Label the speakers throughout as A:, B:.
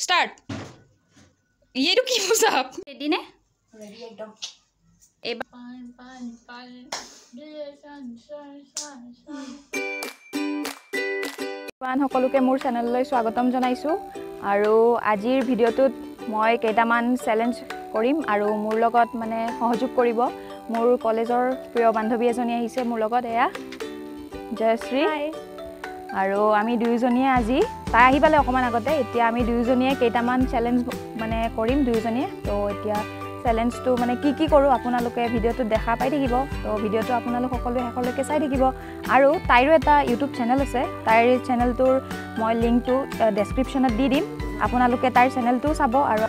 A: Start ये तो की पुशअप
B: रेडी ने
C: रेडी एकदम
A: সকলোকে মোৰ চেনেললৈ স্বাগতম জনাইছোঁ আৰু আজিৰ ভিডিঅ'টোত মই কেইটামান চেলেঞ্জ কৰিম আৰু মোৰ লগত মানে সহযোগ কৰিব মোৰ কলেজৰ প্ৰিয় বান্ধৱী এজনী আহিছে মোৰ লগত এয়া জয়শ্ৰী আৰু আমি দুইজনীয়ে আজি তাই আহি পালে অকমান আগতে এতিয়া আমি দুইজনীয়ে কেইটামান চেলেঞ্জ মানে কৰিম দুইজনীয়ে তো এতিয়া চেলেঞ্জটো মানে কি কৰোঁ আপোনালোকে ভিডিঅ'টো দেখা পাই থাকিব তো ভিডিঅ'টো আপোনালোক সকলোৱে শেষলৈকে চাই থাকিব আৰু তাইৰো এটা ইউটিউব চেনেল আছে তাইৰ চেনেলটোৰ মই লিংকটো ডেছক্ৰিপশ্যনত দি দিম আপোনালোকে তাইৰ চেনেলটো চাব আৰু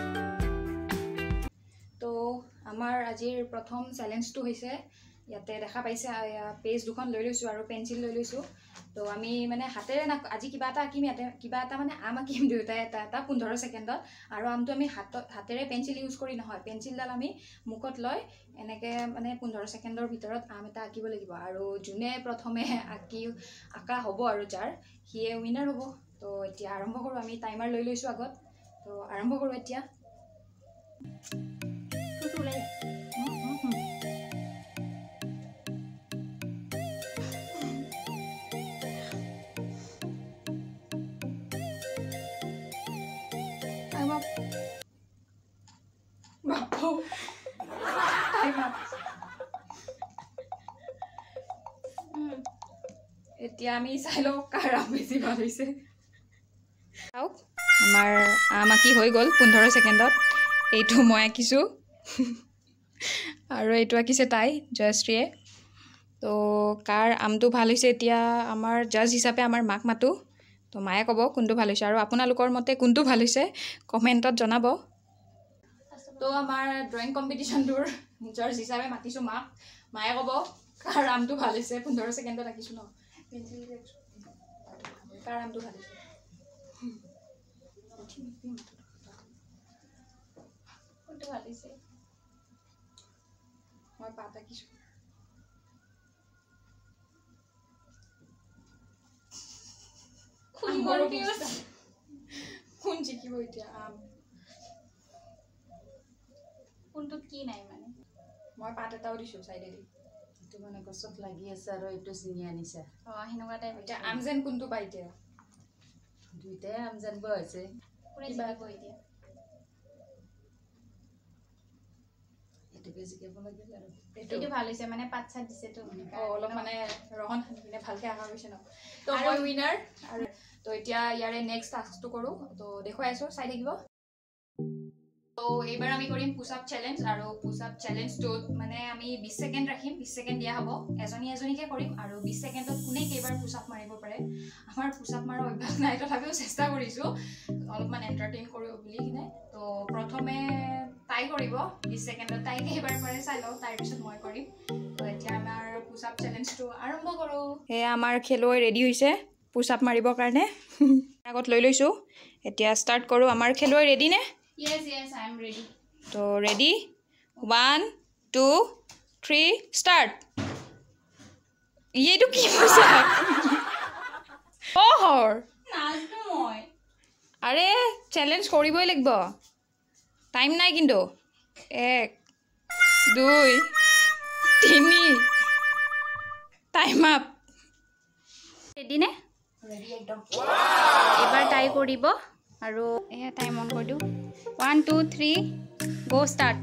A: তো আমাৰ আজিৰ প্ৰথম চেলেঞ্জটো হৈছে ইয়াতে দেখা পাইছে পেজ দুখন লৈ লৈছোঁ আৰু পেঞ্চিল লৈ লৈছোঁ তো আমি মানে হাতেৰে আজি কিবা এটা আঁকিম ইয়াতে কিবা এটা মানে আম আঁকিম দুয়োটাই এটা 15 ছেকেণ্ডত আৰু আমটো আমি হাতেৰে পেঞ্চিল ইউজ কৰি নহয় পেঞ্চিলডাল আমি মুখত লৈ এনেকৈ মানে 15 ছেকেণ্ডৰ ভিতৰত আম এটা আঁকিব লাগিব আৰু যোনে প্ৰথমে আঁকা হ'ব আৰু যাৰ সিয়ে উইনাৰ হ'ব তো এতিয়া আৰম্ভ কৰোঁ আমি টাইমাৰ লৈ লৈছোঁ আগত তো আৰম্ভ কৰোঁ এতিয়া এতিয়া আমি চাই লওঁ কাৰ আম বেছি ভাল হৈছে চাওক আমাৰ আম আঁকি হৈ গ'ল 15 ছেকেণ্ডত এইটো মই আঁকিছোঁ আৰু এইটো আঁকিছে তাই জয়শ্ৰীয়ে তো কাৰ আমটো ভাল হৈছে এতিয়া আমাৰ জাজ হিচাপে আমাৰ মাক মাতোঁ তো মায়ে ক'ব কোনটো ভাল হৈছে আৰু আপোনালোকৰ মতে কোনটো ভাল হৈছে কমেণ্টত জনাব তো আমাৰ ড্ৰয়িং কম্পিটিশ্যনটোৰ জাজ হিচাপে মাতিছোঁ মাক মায়ে ক'ব কাৰ আমটো ভাল হৈছে 15 ছেকেণ্ডত আঁকিছোঁ ন কাৰ আমটো ভাল হৈছে কোনটো ভাল হৈছে মই পাত আঁকিছোঁ কোন জিকিব এতিয়া আম কোনটোত কি নাই মানে মই পাত এটাও দিছোঁ চাইডেদি
C: এইটো মানে গছত লাগি আছে আৰু এইটো ছিঙি আনিছে
A: সেনেকুৱা টাইপ এতিয়া আম যেন কোনটো পাই এতিয়া
C: দুইটাই আম জানিব হৈছে
A: এতিয়া
C: এইটোকে জিকাব লাগিল আৰু
B: এইটো ভাল হৈছে মানে পাত চাত দিছেতো
A: অলপ মানে ৰহন সানি ভালকৈ আঁকা গৈছে ন তো মই উইনাৰ আৰু তো এতিয়া ইয়াৰে নেক্সট টাস্কটো কৰোঁ তো দেখুৱাই আছোঁ চাই থাকিব তো এইবাৰ আমি কৰিম পুছআপ চেলেঞ্জ আৰু পুছআপ চেলেঞ্জটোত মানে আমি 20 ছেকেণ্ড ৰাখিম 20 ছেকেণ্ড দিয়া হ'ব এজনীকে কৰিম আৰু 20 ছেকেণ্ডত কোনে কেইবাৰ পুছআপ মাৰিব পাৰে আমাৰ পুছআপ মাৰা অভ্যাস নাই তথাপিও চেষ্টা কৰিছোঁ অলপমান এণ্টাৰটেইন কৰোঁ বুলি কিনে তো প্ৰথমে তাই কৰিব 20 ছেকেণ্ডত তাই কেইবাৰ পাৰে চাই লওঁ তাৰপিছত মই কৰিম তো এতিয়া আমাৰ পুছআপ চেলেঞ্জটো আৰম্ভ কৰোঁ সেয়া আমাৰ খেলুৱৈ ৰেডি হৈছে পুছআপ মাৰিবৰ কাৰণে আগত লৈ লৈছোঁ এতিয়া ষ্টাৰ্ট কৰোঁ আমাৰ খেলুৱৈ ৰেডি নে
B: Yes, I am ready.
A: So ready? 1, 2, 3, start. ये तो की पुशअप? ओहर.
B: নাজনো মই
A: अरे चैलेंज কৰিবই লাগিব টাইম নাই কিন্তু 1 2 3 টাইম আপ
B: ৰেডি নে
C: ৰেডি একদম
B: এবাৰ ট্ৰাই কৰিব আৰু এয়া টাইম অন কৰি দিওঁ 1 2 3 গো ষ্টাৰ্ট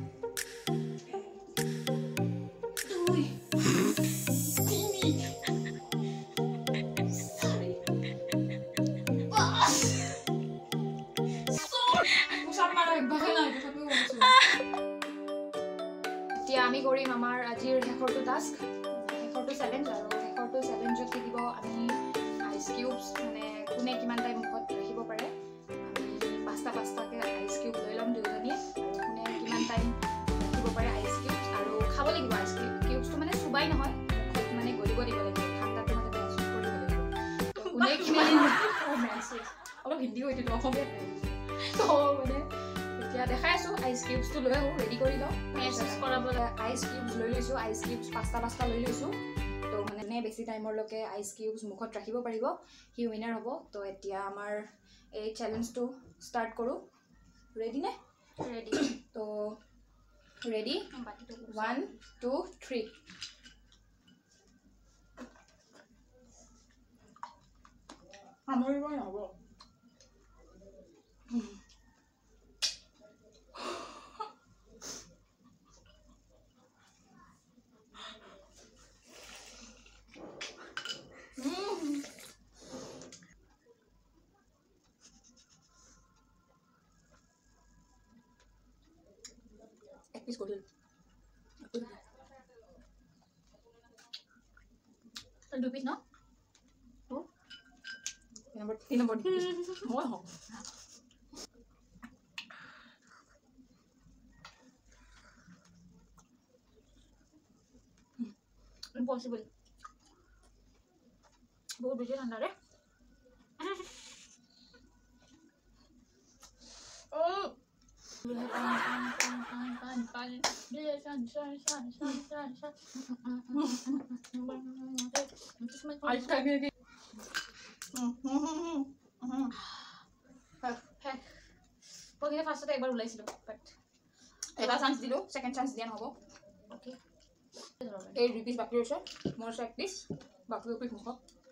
A: এতিয়া আমি কৰিম আমাৰ আজিৰ শেষৰটো টাস্ক শেষৰটো চেলেঞ্জ আৰু শেষৰটো চেলেঞ্জত থাকিব আমি আইচ কিউবছ মানে কোনে কিমান টাইম মুখত ৰাখিব পাৰে আমি পাঁচটাকৈ আইচ কিউব লৈ ল'ম দুজনীয়ে আৰু কোনে কিমান টাইম ৰাখিব পাৰে আইচ কিউবছ আৰু খাব লাগিব আইচ কিউবছটো মানে চুবাই নহয় মুখত মানে গলিব দিব লাগিব ঠাণ্ডাটো মানে মেহচুচ কৰিব লাগিব কোনে কিমান অলপ হিন্দী হৈ দিলোঁ অসমীয়াত তো মানে এতিয়া দেখাই আছোঁ আইচ কিউবছটো লৈ আহোঁ ৰেডি কৰি লওঁ
B: মেহচুচ কৰাব
A: আইচ কিউবছ লৈ লৈছোঁ আইচ কিউবছ পাঁচটা লৈ লৈছোঁ তো মানে বেছি টাইমলৈকে আইচ কিউবছ মুখত ৰাখিব পাৰিব সি উইনাৰ হ'ব তো এতিয়া আমাৰ এই চেলেঞ্জটো ষ্টাৰ্ট কৰোঁ ৰেডি নে?
B: ৰেডি।
A: তো ৰেডি 1 2 3 আমৰিব নহ'ব। এক পিস করে
B: দু পিস ন?
A: নম্বর 3 নম্বর মই হও
B: ইম্পসিবল। বহুত বেশি ঠান্ডা রে। ফার্স্টে একবার উলাইছিল বাট
A: এটা চান্স দিলো সেকেন্ড চান্স দিয়া নহব
B: ওকে
A: এই দুই পিস বাকি আছে মোৰ আছে এক পিস বাকি দুই পিস মুখ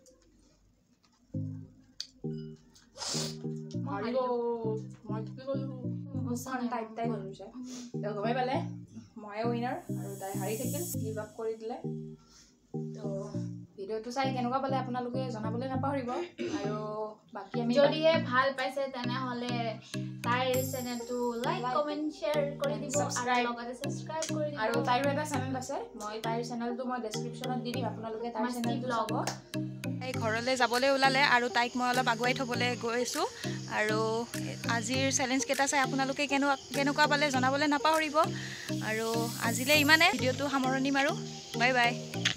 A: মাৰিব মই কি কৰিলো মুখখন টাইট টাইট হৈ গৈছে তো গমাই পালে ময়ে উইনাৰ আৰু তাই হাৰি থাকিল গিভ আপ কৰি দিলে তো ভিডিঅ'টো চাই কেনেকুৱা পালে আপোনালোকে জনাবলৈ নাপাহৰিব আৰু বাকি আমি
B: যদিহে ভাল পাইছে তেনেহলে তাইৰ চেনেলটো লাইক কমেন্ট শেয়াৰ কৰি দিব আৰু লগতে সাবস্ক্ৰাইব কৰি দিব
A: আৰু তাইৰো এটা চেনেল আছে মই তাইৰ চেনেলটো মই ডেসক্ৰিপচনত দি দিম আপোনালোকে তাইৰ চেনেলটো চাব
D: তাই ঘৰলৈ যাবলৈ ওলালে আৰু তাইক মই অলপ আগুৱাই থ'বলৈ গৈছোঁ আৰু আজিৰ চেলেঞ্জকেইটা চাই আপোনালোকে কেনেকুৱা পালে জনাবলৈ নাপাহৰিব আৰু আজিলৈ ইমানে ভিডিঅ'টো সামৰণি মাৰোঁ বাই বাই